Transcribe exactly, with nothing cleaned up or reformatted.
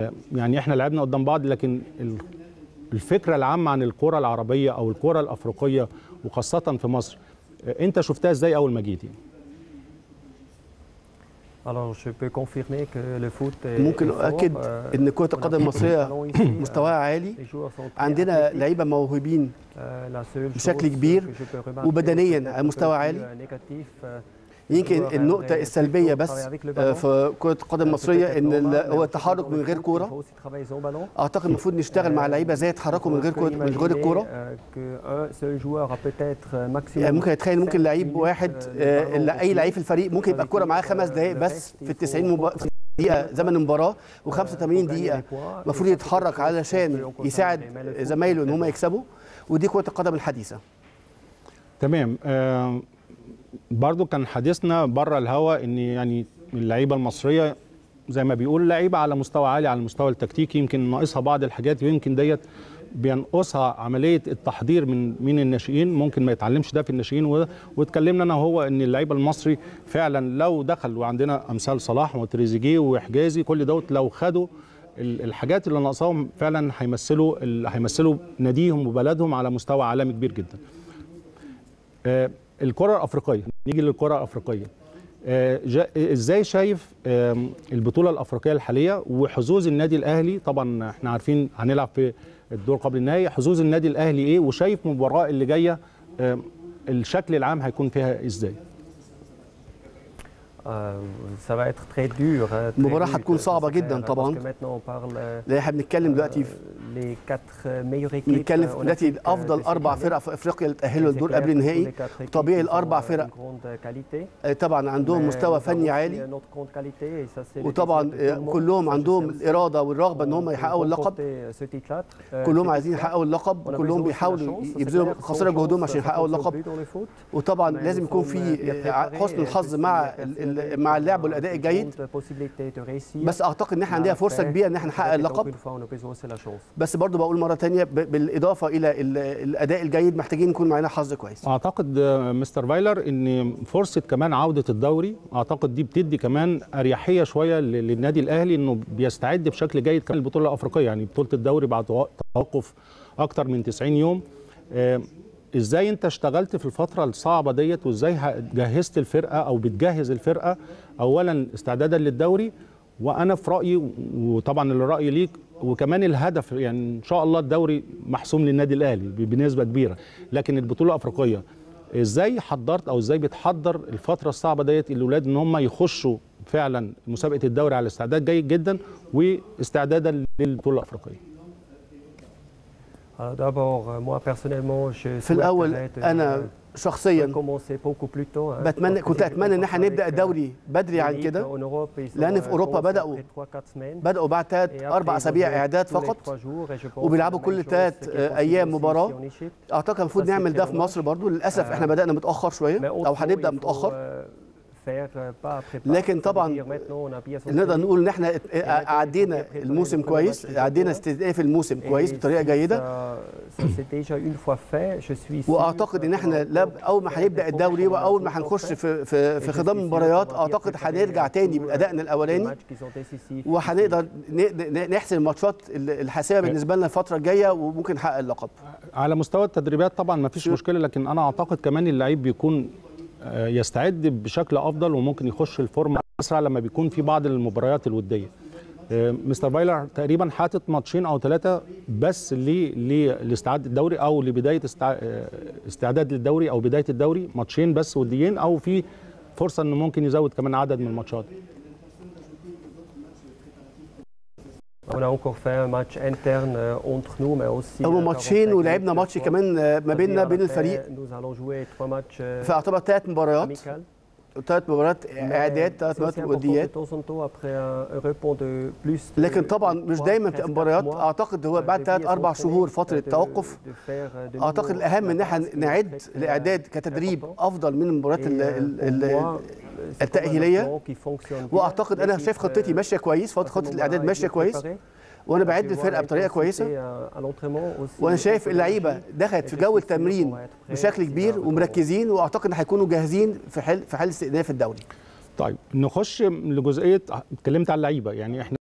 يعني احنا لعبنا قدام بعض، لكن الفكره العامه عن الكره العربيه او الكره الافريقيه وخاصه في مصر انت شفتها ازاي اول ما جيتي؟ ممكن أؤكد أن كرة القدم المصرية مستواها عالي، عندنا لعيبة موهوبين بشكل كبير وبدنيا على مستوى عالي. يمكن النقطة السلبية بس في كرة القدم المصرية ان هو التحرك من غير كورة. اعتقد المفروض نشتغل مع لعيبة زي يتحركوا من غير كورة من غير الكورة. يعني ممكن اتخيل ممكن لعيب واحد اي لعيب في الفريق ممكن يبقى الكورة معاه خمس دقائق بس في التسعين دقيقة زمن المباراة وخمسة وثمانين دقيقة المفروض يتحرك علشان يساعد زمايله ان هم يكسبوا، ودي كرة القدم الحديثة. تمام. آه برضو كان حديثنا بره الهوا ان يعني اللعيبه المصريه زي ما بيقول لعيبه على مستوى عالي على المستوى التكتيكي، يمكن ناقصها بعض الحاجات ويمكن ديت بينقصها عمليه التحضير من من الناشئين، ممكن ما يتعلمش ده في الناشئين. واتكلمنا انا وهو ان اللعيبه المصري فعلا لو دخل، وعندنا امثال صلاح وتريزيجيه وحجازي كل دوت لو خدوا الحاجات اللي ناقصاهم فعلا هيمثلوا هيمثلوا ناديهم وبلدهم على مستوى عالمي كبير جدا. آه الكرة الأفريقية، نيجي للكرة الأفريقية. ازاي شايف البطولة الأفريقية الحالية وحظوظ النادي الأهلي؟ طبعا احنا عارفين هنلعب في الدور قبل النهائي، حظوظ النادي الأهلي ايه؟ وشايف المباراة اللي جاية الشكل العام هيكون فيها ازاي؟ المباراة هتكون صعبة جدا طبعا، لان احنا بنتكلم دلوقتي بنتكلم دلوقتي افضل اربع فرق في افريقيا اللي تاهلوا للدور قبل النهائي. طبيعي الاربع فرق طبعا عندهم مستوى فني عالي، وطبعا كلهم عندهم الاراده والرغبه ان هم يحققوا اللقب، كلهم عايزين يحققوا اللقب، كلهم بيحاولوا يبذلوا قصارى جهودهم عشان يحققوا اللقب. وطبعا لازم يكون في حسن الحظ مع مع اللعب والاداء الجيد، بس اعتقد ان احنا عندنا فرصه كبيره ان احنا نحقق اللقب. بس برضو بقول مره ثانيه بالاضافه الى الاداء الجيد محتاجين يكون معانا حظ كويس. اعتقد مستر فايلر ان فرصه كمان عوده الدوري، اعتقد دي بتدي كمان اريحيه شويه للنادي الاهلي انه بيستعد بشكل جيد كمان البطوله الافريقيه، يعني بطوله الدوري بعد توقف اكتر من تسعين يوم. ازاي انت اشتغلت في الفتره الصعبه ديت، وازاي جهزت الفرقه او بتجهز الفرقه اولا استعدادا للدوري؟ وانا في رايي، وطبعا الراي ليك، وكمان الهدف يعني ان شاء الله الدوري محسوم للنادي الاهلي بنسبه كبيره، لكن البطوله الافريقيه ازاي حضرت او ازاي بتحضر الفتره الصعبه ديت الاولاد ان هم يخشوا فعلا مسابقه الدوري على استعداد جيد جدا واستعدادا للبطوله الافريقيه؟ في الأول أنا شخصيا بتمنى كنت أتمنى إن احنا نبدأ الدوري بدري عن كده، لأن في أوروبا بدأوا بدأوا بعد ثلاث أربع أسابيع إعداد فقط، وبيلعبوا كل ثلاث أيام مباراة. أعتقد المفروض نعمل ده في مصر برضو، للأسف احنا بدأنا متأخر شوية أو هنبدأ متأخر، لكن طبعا نقدر نقول ان احنا عدينا الموسم كويس، عدينا استئناف الموسم كويس بطريقه جيده. واعتقد ان احنا اول ما هنبدا الدوري واول ما هنخش في في في خضم المباريات اعتقد هنرجع تاني بادائنا الاولاني، وهنقدر نحسم الماتشات الحاسمه بالنسبه لنا الفتره الجايه وممكن نحقق اللقب. على مستوى التدريبات طبعا ما فيش مشكله، لكن انا اعتقد كمان اللعيب بيكون يستعد بشكل افضل وممكن يخش الفورمه اسرع لما بيكون في بعض المباريات الوديه. مستر فايلر تقريبا حاطط ماتشين او ثلاثه بس لاستعداد الدوري او لبدايه استعداد للدوري او بدايه الدوري، ماتشين بس وديين، او في فرصه انه ممكن يزود كمان عدد من الماتشات. هم ماتشين ولعبنا ماتش كمان ما بيننا بين الفريق، فاعتبر ثلاث مباريات ثلاث مباريات اعداد، ثلاث مباريات وديات. لكن طبعا مش دايما بتبقى مباريات، اعتقد هو بعد ثلاث اربع شهور فتره توقف، اعتقد الاهم ان احنا نعد الاعداد كتدريب افضل من المباريات التاهيليه. واعتقد انا شايف خطتي ماشيه كويس، خطه الاعداد ماشيه كويس، وانا بعد الفرقه بطريقه كويسه، وانا شايف اللعيبه دخلت في جو التمرين بشكل كبير ومركزين، واعتقد ان هيكونوا جاهزين في حال في حال استئناف الدوري. طيب نخش لجزئيه، اتكلمت على اللعيبه، يعني احنا